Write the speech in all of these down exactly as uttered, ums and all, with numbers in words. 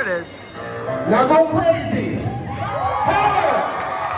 it is. Now go crazy. Holler.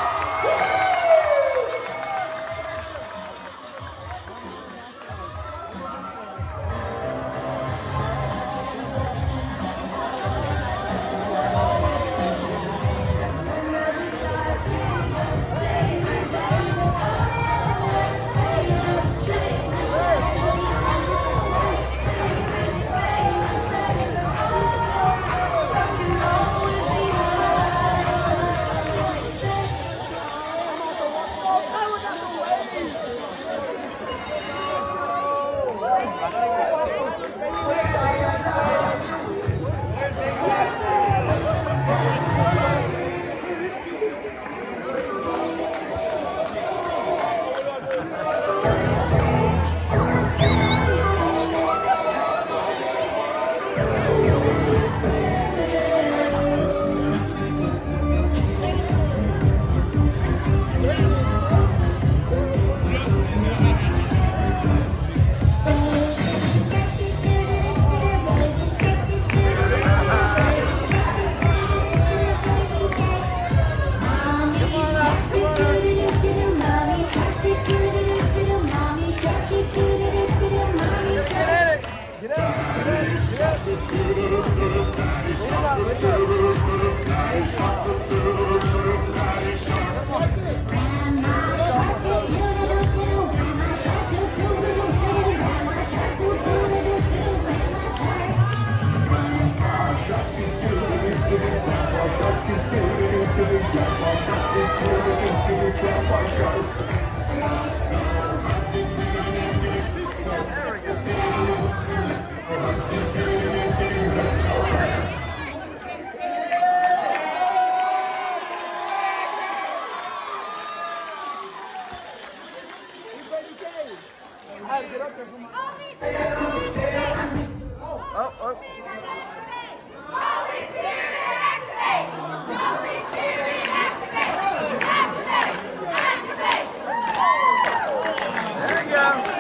Oh, oh. There you go.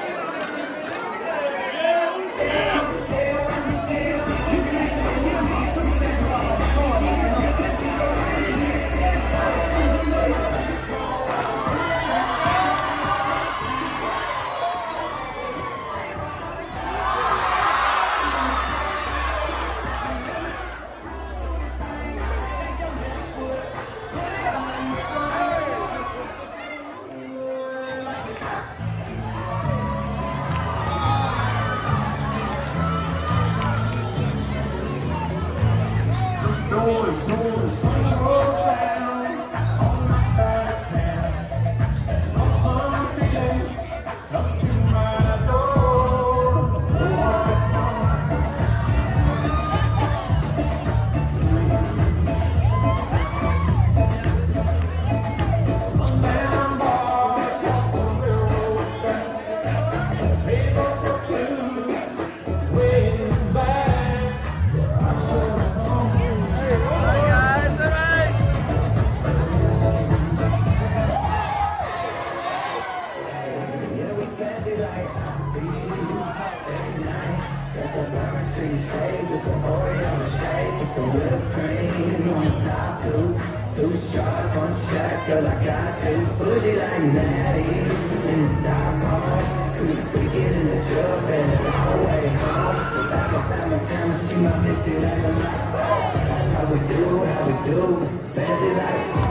Noise, noise, sun goes down on my side of town. And awesome feeling up to my door. One down bar across the railroad track. Table for two, waiting back. I should have known. Hi guys, all right. Yeah, we fancy like these every night. That's a Bourbon Street steak with the Oreo shake. Some whipped cream on the top two. Two straws on check, girl, I got you. Bougie like Natty in the styrofoam. Squeak, squeaking in the truck and the highway home. So back up, back my time, she my pixie like a lot. That's how we do, how we do. Fancy like